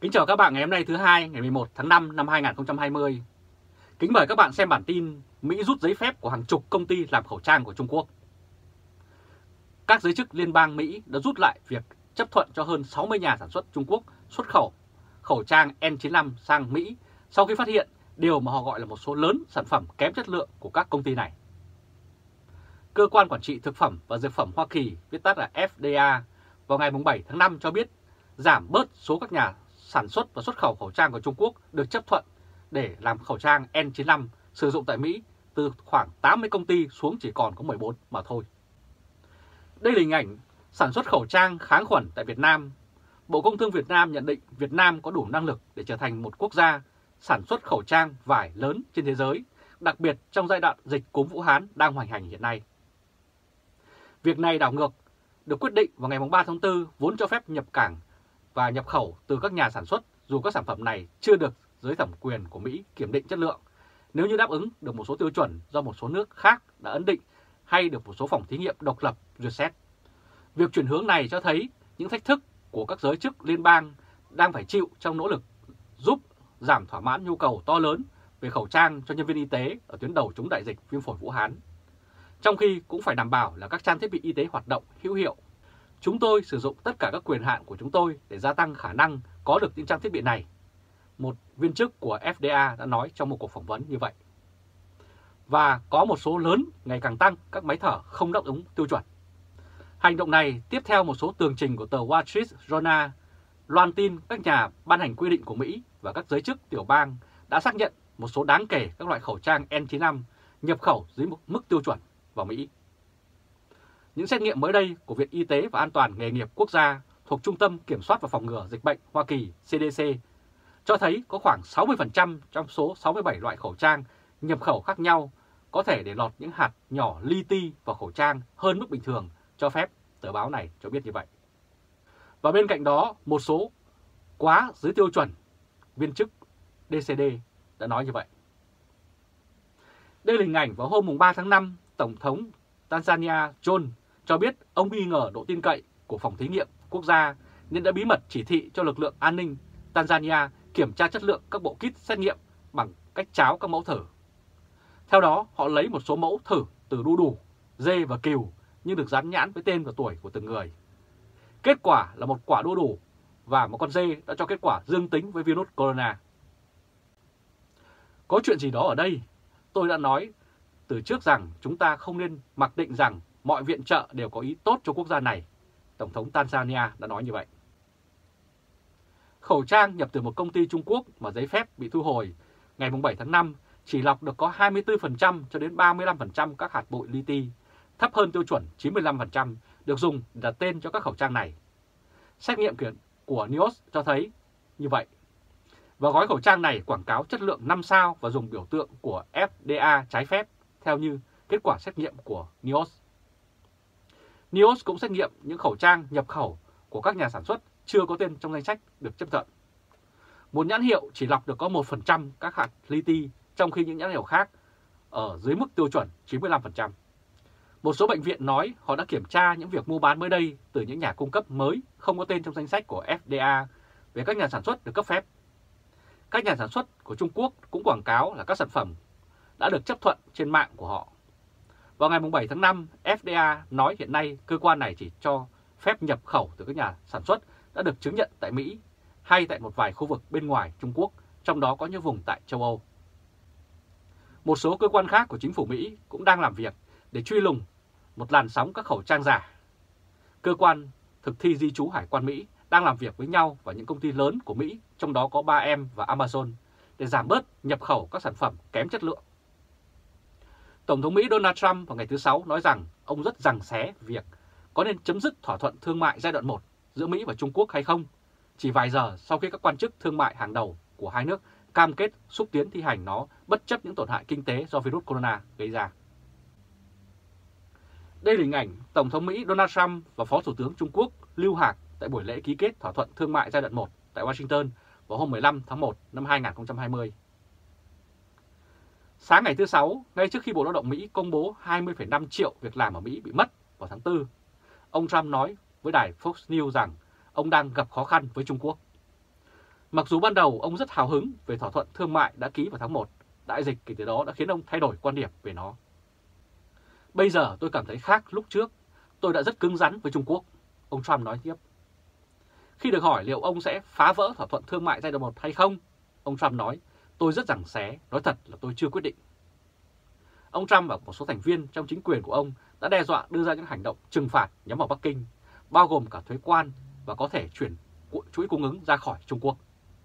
Kính chào các bạn ngày hôm nay thứ Hai ngày 11 tháng 5 năm 2020. Kính mời các bạn xem bản tin Mỹ rút giấy phép của hàng chục công ty làm khẩu trang của Trung Quốc. Các giới chức liên bang Mỹ đã rút lại việc chấp thuận cho hơn 60 nhà sản xuất Trung Quốc xuất khẩu khẩu trang N95 sang Mỹ sau khi phát hiện điều mà họ gọi là một số lớn sản phẩm kém chất lượng của các công ty này. Cơ quan Quản trị Thực phẩm và Dược phẩm Hoa Kỳ, viết tắt là FDA, vào ngày 7 tháng 5 cho biết giảm bớt số các nhà sản xuất và xuất khẩu khẩu trang của Trung Quốc được chấp thuận để làm khẩu trang N95 sử dụng tại Mỹ từ khoảng 80 công ty xuống chỉ còn có 14 mà thôi. Đây là hình ảnh sản xuất khẩu trang kháng khuẩn tại Việt Nam. Bộ Công Thương Việt Nam nhận định Việt Nam có đủ năng lực để trở thành một quốc gia sản xuất khẩu trang vải lớn trên thế giới, đặc biệt trong giai đoạn dịch cúm Vũ Hán đang hoành hành hiện nay. Việc này đảo ngược được quyết định vào ngày 3 tháng 4 vốn cho phép nhập cảng và nhập khẩu từ các nhà sản xuất dù các sản phẩm này chưa được dưới thẩm quyền của Mỹ kiểm định chất lượng, nếu như đáp ứng được một số tiêu chuẩn do một số nước khác đã ấn định hay được một số phòng thí nghiệm độc lập duyệt xét. Việc chuyển hướng này cho thấy những thách thức của các giới chức liên bang đang phải chịu trong nỗ lực giúp giảm thỏa mãn nhu cầu to lớn về khẩu trang cho nhân viên y tế ở tuyến đầu chống đại dịch viêm phổi Vũ Hán, trong khi cũng phải đảm bảo là các trang thiết bị y tế hoạt động hữu hiệu. Chúng tôi sử dụng tất cả các quyền hạn của chúng tôi để gia tăng khả năng có được những trang thiết bị này, một viên chức của FDA đã nói trong một cuộc phỏng vấn như vậy. Và có một số lớn ngày càng tăng các máy thở không đáp ứng tiêu chuẩn. Hành động này tiếp theo một số tường trình của tờ Wall Street Journal loan tin các nhà ban hành quy định của Mỹ và các giới chức tiểu bang đã xác nhận một số đáng kể các loại khẩu trang N95 nhập khẩu dưới mức tiêu chuẩn vào Mỹ. Những xét nghiệm mới đây của Viện Y tế và An toàn Nghề nghiệp Quốc gia thuộc Trung tâm Kiểm soát và Phòng ngừa Dịch bệnh Hoa Kỳ CDC cho thấy có khoảng 60% trong số 67 loại khẩu trang nhập khẩu khác nhau có thể để lọt những hạt nhỏ li ti vào khẩu trang hơn mức bình thường cho phép, tờ báo này cho biết như vậy. Và bên cạnh đó, một số quá dưới tiêu chuẩn, viên chức DCD đã nói như vậy. Đây là hình ảnh vào hôm 3 tháng 5, Tổng thống Tanzania John cho biết ông nghi ngờ độ tin cậy của phòng thí nghiệm quốc gia nên đã bí mật chỉ thị cho lực lượng an ninh Tanzania kiểm tra chất lượng các bộ kit xét nghiệm bằng cách tráo các mẫu thử. Theo đó, họ lấy một số mẫu thử từ đu đủ, dê và cừu nhưng được dán nhãn với tên và tuổi của từng người. Kết quả là một quả đu đủ và một con dê đã cho kết quả dương tính với virus corona. Có chuyện gì đó ở đây? Tôi đã nói từ trước rằng chúng ta không nên mặc định rằng mọi viện trợ đều có ý tốt cho quốc gia này. Tổng thống Tanzania đã nói như vậy. Khẩu trang nhập từ một công ty Trung Quốc mà giấy phép bị thu hồi ngày 7 tháng 5 chỉ lọc được có 24% cho đến 35% các hạt bụi li ti, thấp hơn tiêu chuẩn 95% được dùng để đặt tên cho các khẩu trang này. Xét nghiệm của NIOSH cho thấy như vậy. Và gói khẩu trang này quảng cáo chất lượng 5 sao và dùng biểu tượng của FDA trái phép theo như kết quả xét nghiệm của NIOSH. NIOSH cũng xét nghiệm những khẩu trang nhập khẩu của các nhà sản xuất chưa có tên trong danh sách được chấp thuận. Một nhãn hiệu chỉ lọc được có 1% các hạt li ti, trong khi những nhãn hiệu khác ở dưới mức tiêu chuẩn 95%. Một số bệnh viện nói họ đã kiểm tra những việc mua bán mới đây từ những nhà cung cấp mới không có tên trong danh sách của FDA về các nhà sản xuất được cấp phép. Các nhà sản xuất của Trung Quốc cũng quảng cáo là các sản phẩm đã được chấp thuận trên mạng của họ. Vào ngày 7 tháng 5, FDA nói hiện nay cơ quan này chỉ cho phép nhập khẩu từ các nhà sản xuất đã được chứng nhận tại Mỹ hay tại một vài khu vực bên ngoài Trung Quốc, trong đó có những vùng tại châu Âu. Một số cơ quan khác của chính phủ Mỹ cũng đang làm việc để truy lùng một làn sóng các khẩu trang giả. Cơ quan thực thi di trú Hải quan Mỹ đang làm việc với nhau và những công ty lớn của Mỹ, trong đó có 3M và Amazon, để giảm bớt nhập khẩu các sản phẩm kém chất lượng. Tổng thống Mỹ Donald Trump vào ngày thứ Sáu nói rằng ông rất giằng xé việc có nên chấm dứt thỏa thuận thương mại giai đoạn 1 giữa Mỹ và Trung Quốc hay không, chỉ vài giờ sau khi các quan chức thương mại hàng đầu của hai nước cam kết xúc tiến thi hành nó bất chấp những tổn hại kinh tế do virus corona gây ra. Đây là hình ảnh Tổng thống Mỹ Donald Trump và Phó Thủ tướng Trung Quốc Lưu Hạc tại buổi lễ ký kết thỏa thuận thương mại giai đoạn 1 tại Washington vào hôm 15 tháng 1 năm 2020. Sáng ngày thứ Sáu, ngay trước khi Bộ Lao động Mỹ công bố 20,5 triệu việc làm ở Mỹ bị mất vào tháng 4, ông Trump nói với đài Fox News rằng ông đang gặp khó khăn với Trung Quốc. Mặc dù ban đầu ông rất hào hứng về thỏa thuận thương mại đã ký vào tháng 1, đại dịch kể từ đó đã khiến ông thay đổi quan điểm về nó. Bây giờ tôi cảm thấy khác lúc trước, tôi đã rất cứng rắn với Trung Quốc, ông Trump nói tiếp. Khi được hỏi liệu ông sẽ phá vỡ thỏa thuận thương mại giai đoạn 1 hay không, ông Trump nói, tôi rất giằng xé, nói thật là tôi chưa quyết định. Ông Trump và một số thành viên trong chính quyền của ông đã đe dọa đưa ra những hành động trừng phạt nhắm vào Bắc Kinh, bao gồm cả thuế quan và có thể chuyển chuỗi cung ứng ra khỏi Trung Quốc.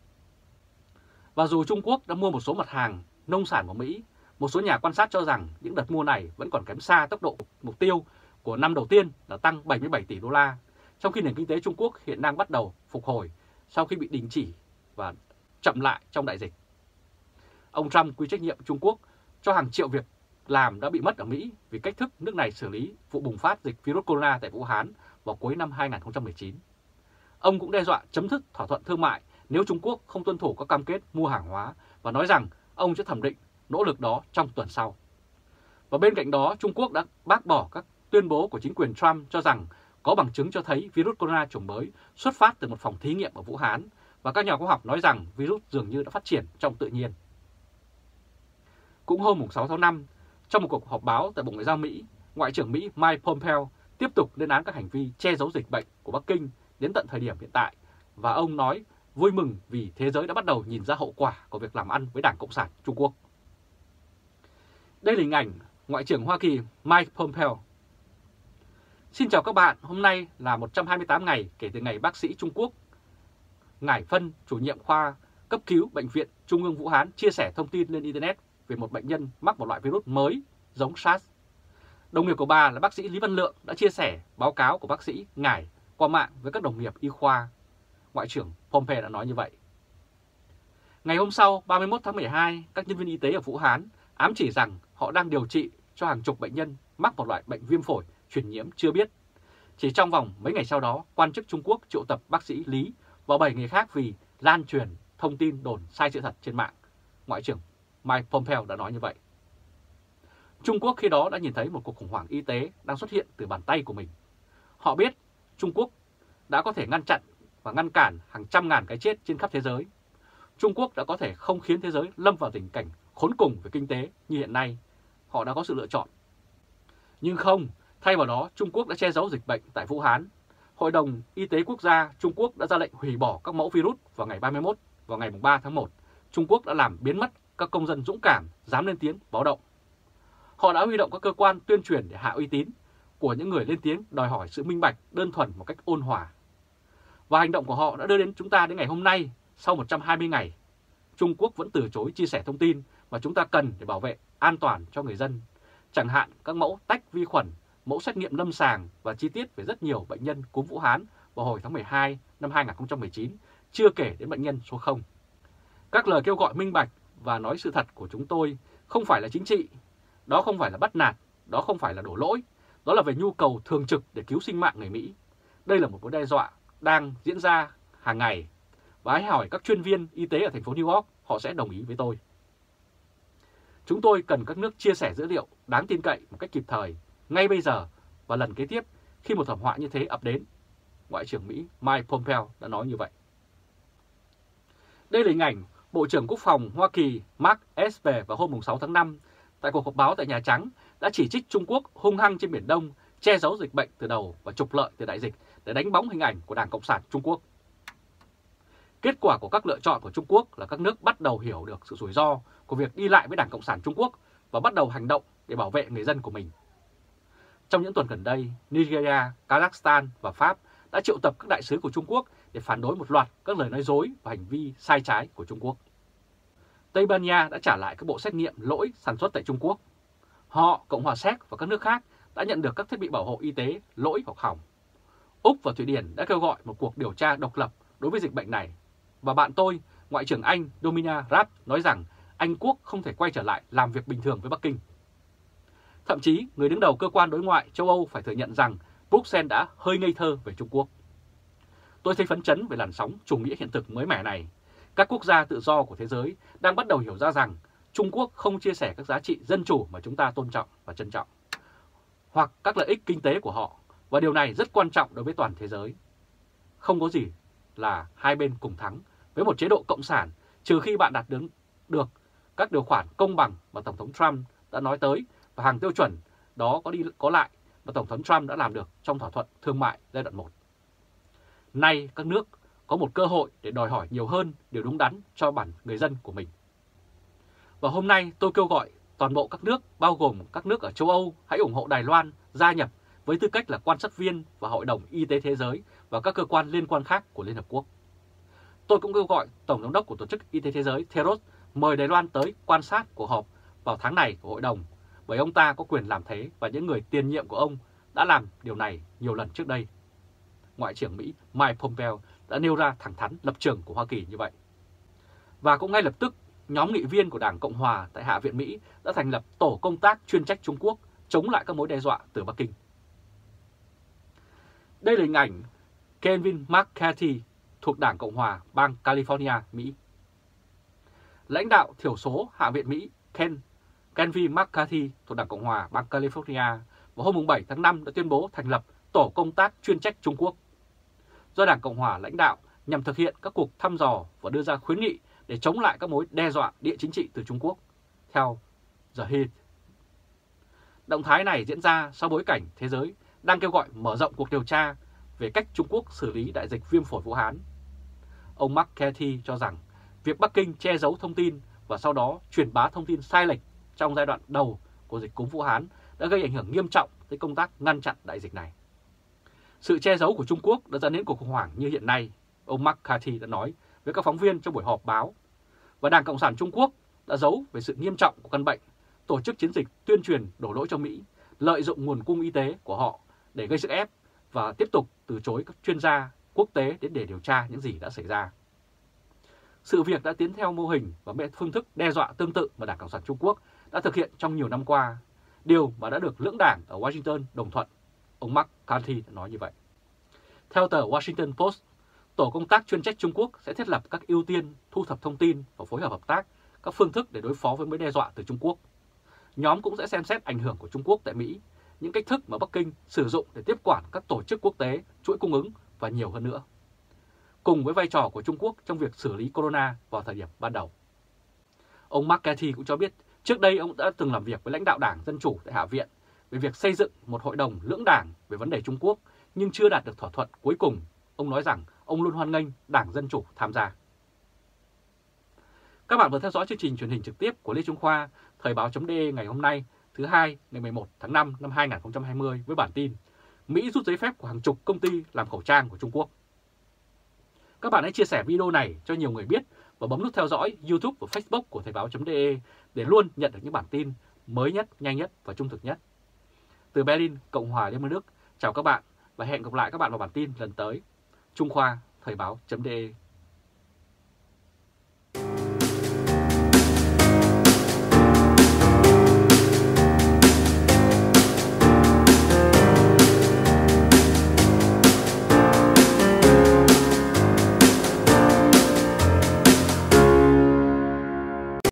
Và dù Trung Quốc đã mua một số mặt hàng nông sản của Mỹ, một số nhà quan sát cho rằng những đợt mua này vẫn còn kém xa tốc độ mục tiêu của năm đầu tiên là tăng 77 tỷ đô la, trong khi nền kinh tế Trung Quốc hiện đang bắt đầu phục hồi sau khi bị đình chỉ và chậm lại trong đại dịch. Ông Trump quy trách nhiệm Trung Quốc cho hàng triệu việc làm đã bị mất ở Mỹ vì cách thức nước này xử lý vụ bùng phát dịch virus corona tại Vũ Hán vào cuối năm 2019. Ông cũng đe dọa chấm dứt thỏa thuận thương mại nếu Trung Quốc không tuân thủ các cam kết mua hàng hóa và nói rằng ông sẽ thẩm định nỗ lực đó trong tuần sau. Và bên cạnh đó, Trung Quốc đã bác bỏ các tuyên bố của chính quyền Trump cho rằng có bằng chứng cho thấy virus corona chủng mới xuất phát từ một phòng thí nghiệm ở Vũ Hán và các nhà khoa học nói rằng virus dường như đã phát triển trong tự nhiên. Cũng hôm 6 tháng 5, trong một cuộc họp báo tại Bộ Ngoại giao Mỹ, Ngoại trưởng Mỹ Mike Pompeo tiếp tục lên án các hành vi che giấu dịch bệnh của Bắc Kinh đến tận thời điểm hiện tại, và ông nói vui mừng vì thế giới đã bắt đầu nhìn ra hậu quả của việc làm ăn với Đảng Cộng sản Trung Quốc. Đây là hình ảnh Ngoại trưởng Hoa Kỳ Mike Pompeo. Xin chào các bạn, hôm nay là 128 ngày kể từ ngày bác sĩ Trung Quốc Ngải Phân, chủ nhiệm khoa cấp cứu Bệnh viện Trung ương Vũ Hán chia sẻ thông tin lên Internet về một bệnh nhân mắc một loại virus mới giống SARS. Đồng nghiệp của bà là bác sĩ Lý Văn Lượng đã chia sẻ báo cáo của bác sĩ Ngải qua mạng với các đồng nghiệp y khoa. Ngoại trưởng Pompeo đã nói như vậy. Ngày hôm sau, 31 tháng 12, các nhân viên y tế ở Vũ Hán ám chỉ rằng họ đang điều trị cho hàng chục bệnh nhân mắc một loại bệnh viêm phổi truyền nhiễm chưa biết. Chỉ trong vòng mấy ngày sau đó, quan chức Trung Quốc triệu tập bác sĩ Lý và 7 người khác vì lan truyền thông tin đồn sai sự thật trên mạng. Ngoại trưởng Mike Pompeo đã nói như vậy. Trung Quốc khi đó đã nhìn thấy một cuộc khủng hoảng y tế đang xuất hiện từ bàn tay của mình. Họ biết Trung Quốc đã có thể ngăn chặn và ngăn cản hàng trăm ngàn cái chết trên khắp thế giới. Trung Quốc đã có thể không khiến thế giới lâm vào tình cảnh khốn cùng về kinh tế như hiện nay. Họ đã có sự lựa chọn. Nhưng không, thay vào đó Trung Quốc đã che giấu dịch bệnh tại Vũ Hán. Hội đồng Y tế Quốc gia Trung Quốc đã ra lệnh hủy bỏ các mẫu virus vào ngày 31, vào ngày 3 tháng 1. Trung Quốc đã làm biến mất các công dân dũng cảm dám lên tiếng báo động. Họ đã huy động các cơ quan tuyên truyền để hạ uy tín của những người lên tiếng đòi hỏi sự minh bạch đơn thuần một cách ôn hòa. Và hành động của họ đã đưa đến chúng ta đến ngày hôm nay, sau 120 ngày. Trung Quốc vẫn từ chối chia sẻ thông tin mà chúng ta cần để bảo vệ an toàn cho người dân. Chẳng hạn các mẫu tách vi khuẩn, mẫu xét nghiệm lâm sàng và chi tiết về rất nhiều bệnh nhân cúm Vũ Hán vào hồi tháng 12 năm 2019, chưa kể đến bệnh nhân số 0. Các lời kêu gọi minh bạch và nói sự thật của chúng tôi không phải là chính trị, đó không phải là bắt nạt, đó không phải là đổ lỗi, đó là về nhu cầu thường trực để cứu sinh mạng người Mỹ. Đây là một mối đe dọa đang diễn ra hàng ngày, và hãy hỏi các chuyên viên y tế ở thành phố New York, họ sẽ đồng ý với tôi. Chúng tôi cần các nước chia sẻ dữ liệu đáng tin cậy một cách kịp thời, ngay bây giờ và lần kế tiếp khi một thảm họa như thế ập đến. Ngoại trưởng Mỹ Mike Pompeo đã nói như vậy. Đây là hình ảnh Bộ trưởng Quốc phòng Hoa Kỳ Mark Esper vào hôm 6 tháng 5 tại cuộc họp báo tại Nhà Trắng đã chỉ trích Trung Quốc hung hăng trên Biển Đông, che giấu dịch bệnh từ đầu và trục lợi từ đại dịch để đánh bóng hình ảnh của Đảng Cộng sản Trung Quốc. Kết quả của các lựa chọn của Trung Quốc là các nước bắt đầu hiểu được sự rủi ro của việc đi lại với Đảng Cộng sản Trung Quốc và bắt đầu hành động để bảo vệ người dân của mình. Trong những tuần gần đây, Nigeria, Kazakhstan và Pháp đã triệu tập các đại sứ của Trung Quốc để phản đối một loạt các lời nói dối và hành vi sai trái của Trung Quốc. Tây Ban Nha đã trả lại các bộ xét nghiệm lỗi sản xuất tại Trung Quốc. Họ, Cộng hòa Séc và các nước khác đã nhận được các thiết bị bảo hộ y tế lỗi hoặc hỏng. Úc và Thụy Điển đã kêu gọi một cuộc điều tra độc lập đối với dịch bệnh này. Và bạn tôi, Ngoại trưởng Anh Dominic Raab nói rằng Anh Quốc không thể quay trở lại làm việc bình thường với Bắc Kinh. Thậm chí, người đứng đầu cơ quan đối ngoại châu Âu phải thừa nhận rằng Bruxelles đã hơi ngây thơ về Trung Quốc. Tôi thấy phấn chấn về làn sóng chủ nghĩa hiện thực mới mẻ này. Các quốc gia tự do của thế giới đang bắt đầu hiểu ra rằng Trung Quốc không chia sẻ các giá trị dân chủ mà chúng ta tôn trọng và trân trọng, hoặc các lợi ích kinh tế của họ, và điều này rất quan trọng đối với toàn thế giới. Không có gì là hai bên cùng thắng, với một chế độ cộng sản, trừ khi bạn đạt được các điều khoản công bằng mà Tổng thống Trump đã nói tới và hàng tiêu chuẩn đó có đi có lại mà Tổng thống Trump đã làm được trong thỏa thuận thương mại giai đoạn 1. Nay các nước có một cơ hội để đòi hỏi nhiều hơn điều đúng đắn cho bản người dân của mình. Và hôm nay tôi kêu gọi toàn bộ các nước, bao gồm các nước ở châu Âu, hãy ủng hộ Đài Loan gia nhập với tư cách là quan sát viên và Hội đồng Y tế Thế giới và các cơ quan liên quan khác của Liên Hợp Quốc. Tôi cũng kêu gọi Tổng giám đốc của Tổ chức Y tế Thế giới Tedros mời Đài Loan tới quan sát cuộc họp vào tháng này của Hội đồng, bởi ông ta có quyền làm thế và những người tiền nhiệm của ông đã làm điều này nhiều lần trước đây. Ngoại trưởng Mỹ Mike Pompeo đã nêu ra thẳng thắn lập trường của Hoa Kỳ như vậy. Và cũng ngay lập tức, nhóm nghị viên của Đảng Cộng Hòa tại Hạ viện Mỹ đã thành lập tổ công tác chuyên trách Trung Quốc chống lại các mối đe dọa từ Bắc Kinh. Đây là hình ảnh Kevin McCarthy thuộc Đảng Cộng Hòa bang California, Mỹ. Lãnh đạo thiểu số Hạ viện Mỹ Kevin McCarthy thuộc Đảng Cộng Hòa bang California vào hôm 7 tháng 5 đã tuyên bố thành lập tổ công tác chuyên trách Trung Quốc do Đảng Cộng Hòa lãnh đạo nhằm thực hiện các cuộc thăm dò và đưa ra khuyến nghị để chống lại các mối đe dọa địa chính trị từ Trung Quốc, theo The Hill. Động thái này diễn ra sau bối cảnh thế giới đang kêu gọi mở rộng cuộc điều tra về cách Trung Quốc xử lý đại dịch viêm phổi Vũ Hán. Ông McCarthy cho rằng việc Bắc Kinh che giấu thông tin và sau đó truyền bá thông tin sai lệch trong giai đoạn đầu của dịch cúm Vũ Hán đã gây ảnh hưởng nghiêm trọng tới công tác ngăn chặn đại dịch này. Sự che giấu của Trung Quốc đã dẫn đến cuộc khủng hoảng như hiện nay, ông McCarthy đã nói với các phóng viên trong buổi họp báo. Và Đảng Cộng sản Trung Quốc đã giấu về sự nghiêm trọng của căn bệnh, tổ chức chiến dịch tuyên truyền đổ lỗi cho Mỹ, lợi dụng nguồn cung y tế của họ để gây sức ép và tiếp tục từ chối các chuyên gia quốc tế đến để điều tra những gì đã xảy ra. Sự việc đã tiến theo mô hình và phương thức đe dọa tương tự mà Đảng Cộng sản Trung Quốc đã thực hiện trong nhiều năm qua, điều mà đã được lưỡng đảng ở Washington đồng thuận. Ông McCarthy đã nói như vậy. Theo tờ Washington Post, tổ công tác chuyên trách Trung Quốc sẽ thiết lập các ưu tiên thu thập thông tin và phối hợp tác các phương thức để đối phó với mối đe dọa từ Trung Quốc. Nhóm cũng sẽ xem xét ảnh hưởng của Trung Quốc tại Mỹ, những cách thức mà Bắc Kinh sử dụng để tiếp quản các tổ chức quốc tế, chuỗi cung ứng và nhiều hơn nữa, cùng với vai trò của Trung Quốc trong việc xử lý corona vào thời điểm ban đầu. Ông McCarthy cũng cho biết trước đây ông đã từng làm việc với lãnh đạo Đảng Dân Chủ tại Hạ viện về việc xây dựng một hội đồng lưỡng đảng về vấn đề Trung Quốc nhưng chưa đạt được thỏa thuận cuối cùng. Ông nói rằng ông luôn hoan nghênh Đảng Dân Chủ tham gia. Các bạn vừa theo dõi chương trình truyền hình trực tiếp của Lê Trung Khoa, Thời báo.de ngày hôm nay, thứ Hai, ngày 11 tháng 5 năm 2020 với bản tin Mỹ rút giấy phép của hàng chục công ty làm khẩu trang của Trung Quốc. Các bạn hãy chia sẻ video này cho nhiều người biết và bấm nút theo dõi YouTube và Facebook của Thời báo.de để luôn nhận được những bản tin mới nhất, nhanh nhất và trung thực nhất. Từ Berlin, Cộng hòa Liên bang Đức, chào các bạn và hẹn gặp lại các bạn vào bản tin lần tới. Trung Khoa, Thời báo.de.